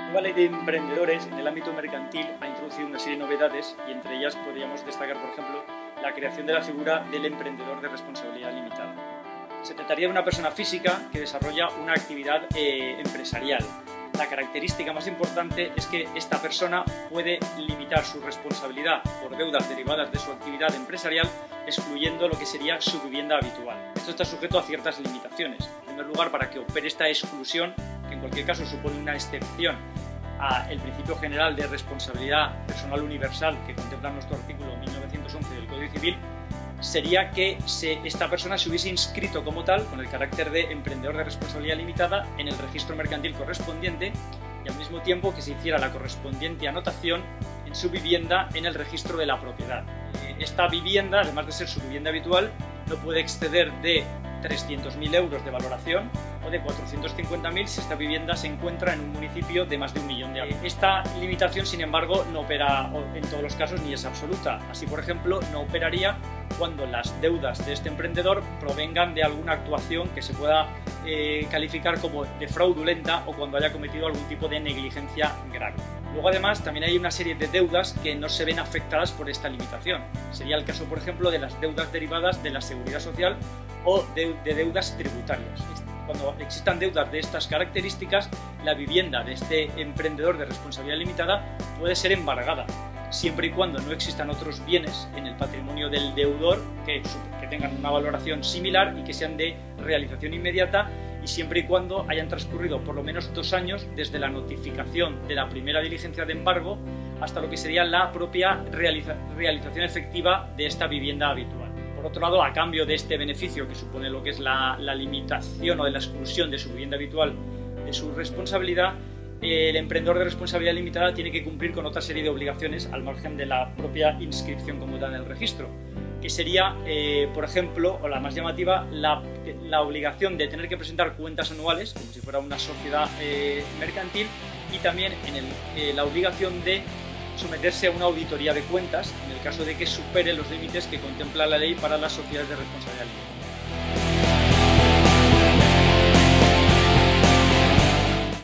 nueva ley de emprendedores en el ámbito mercantil ha introducido una serie de novedades y entre ellas podríamos destacar, por ejemplo, la creación de la figura del emprendedor de responsabilidad limitada. Se trataría de una persona física que desarrolla una actividad empresarial. La característica más importante es que esta persona puede limitar su responsabilidad por deudas derivadas de su actividad empresarial, excluyendo lo que sería su vivienda habitual. Esto está sujeto a ciertas limitaciones. En primer lugar, para que opere esta exclusión, que en cualquier caso supone una excepción al principio general de responsabilidad personal universal que contempla nuestro artículo 1911 del Código Civil, sería que esta persona se hubiese inscrito como tal, con el carácter de emprendedor de responsabilidad limitada, en el registro mercantil correspondiente y al mismo tiempo que se hiciera la correspondiente anotación en su vivienda en el registro de la propiedad. Esta vivienda, además de ser su vivienda habitual, no puede exceder de 300.000 euros de valoración o de 450.000 si esta vivienda se encuentra en un municipio de más de 1 millón de habitantes. Esta limitación, sin embargo, no opera en todos los casos ni es absoluta. Así, por ejemplo, no operaría cuando las deudas de este emprendedor provengan de alguna actuación que se pueda calificar como de fraudulenta o cuando haya cometido algún tipo de negligencia grave. Luego, además, también hay una serie de deudas que no se ven afectadas por esta limitación. Sería el caso, por ejemplo, de las deudas derivadas de la seguridad social o de deudas tributarias. Cuando existan deudas de estas características, la vivienda de este emprendedor de responsabilidad limitada puede ser embargada, siempre y cuando no existan otros bienes en el patrimonio del deudor que tengan una valoración similar y que sean de realización inmediata, y siempre y cuando hayan transcurrido por lo menos 2 años desde la notificación de la primera diligencia de embargo hasta lo que sería la propia realización efectiva de esta vivienda habitual. Por otro lado, a cambio de este beneficio que supone lo que es la limitación o de la exclusión de su vivienda habitual de su responsabilidad, el emprendedor de responsabilidad limitada tiene que cumplir con otra serie de obligaciones al margen de la propia inscripción como tal en el registro, que sería, por ejemplo, o la más llamativa, la obligación de tener que presentar cuentas anuales, como si fuera una sociedad mercantil, y también la obligación de someterse a una auditoría de cuentas en el caso de que supere los límites que contempla la ley para las sociedades de responsabilidad limitada.